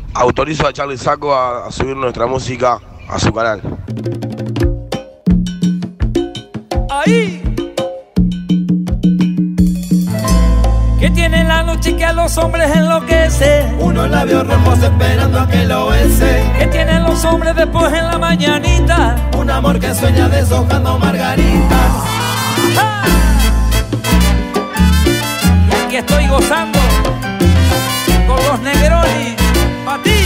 Autorizo a Charly Saco a subir nuestra música a su canal. Ahí. ¿Qué tiene la noche que a los hombres enloquece? Unos labios rojos esperando a que lo bese. ¿Qué tienen los hombres después en la mañanita? Un amor que sueña deshojando margaritas. ¡Ah! Y aquí estoy gozando con los Negroni, pa' ti.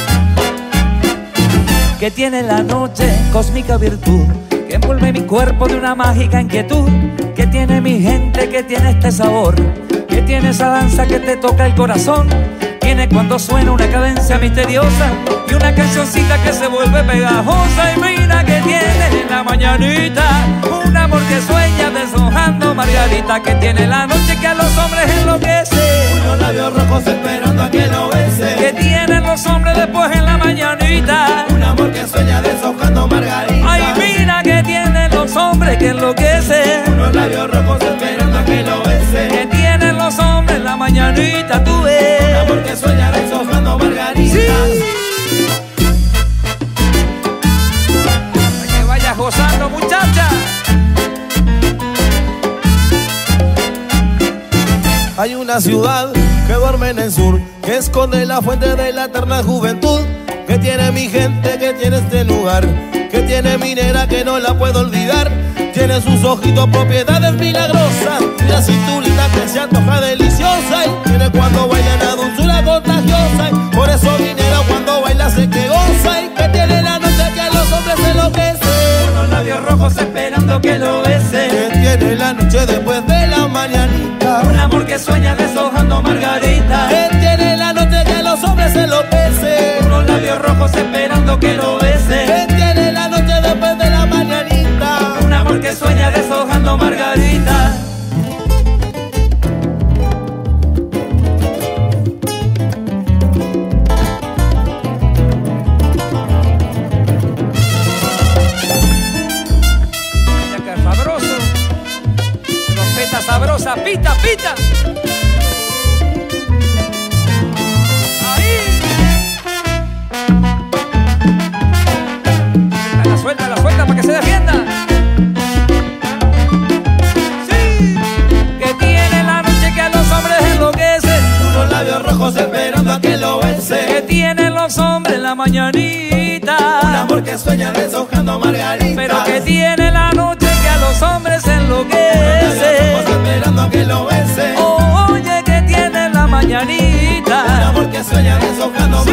¿Qué tiene la noche? Cósmica virtud que envuelve mi cuerpo de una mágica inquietud. ¿Qué tiene mi gente? ¿Qué tiene este sabor? ¿Qué tiene esa danza que te toca el corazón? Tiene cuando suena una cadencia misteriosa y una cancioncita que se vuelve pegajosa. Y mira que tiene en la mañanita un amor que sueña deshojando margarita. Que tiene la noche que a los hombres enloquece. Unos labios rojos esperando a que lo bese. Que tienen los hombres después en la mañanita. Un amor que sueña deshojando margaritas. Ay, mira que tienen los hombres que enloquecen. Unos labios rojos esperando a que lo bese. Que tienen los hombres en la mañanita, tú ves. Un amor que sueña deshojando margaritas. Sí. Para que vayas gozando, muchacha. Hay una ciudad que duerme en el sur, que esconde la fuente de la eterna juventud. Que tiene mi gente, que tiene este lugar, que tiene mi negra que no la puedo olvidar. Tiene sus ojitos propiedades milagrosas y la cinturita que se antoja deliciosa. Y tiene cuando baila una dulzura contagiosa. Y por eso mi negra cuando baila sé que goza. Y que tiene la noche que a los hombres enloquece. Unos labios rojos esperando que lo bese. Que tiene la noche después de la mañanita. Un amor que sueña deshojando margarita. Que tiene la noche que a los hombres enloquece. Unos labios rojos esperando que lo bese. Que tiene la noche después de la mañanita. Un amor que sueña deshojando margarita. Mira que sabroso. Trompeta sabrosa, pita, pita. La suelta para que se defienda. Sí. Que tiene la noche que a los hombres enloquece. Unos labios rojos esperando a que lo Que bese. tienen los hombres en la mañanita. Un amor que sueña deshojando margaritas. Pero que tiene la noche que a los hombres Unos labios enloquece. rojos esperando a que lo bese. Oye, que tiene la Un mañanita. amor que sueña deshojando